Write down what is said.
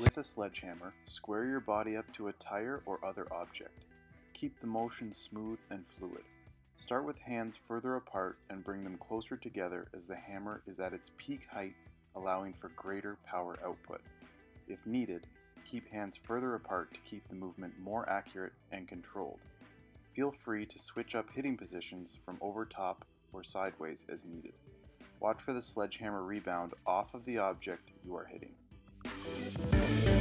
With a sledgehammer, square your body up to a tire or other object. Keep the motion smooth and fluid. Start with hands further apart and bring them closer together as the hammer is at its peak height, allowing for greater power output. If needed, keep hands further apart to keep the movement more accurate and controlled. Feel free to switch up hitting positions from over top or sideways as needed. Watch for the sledgehammer rebound off of the object you are hitting.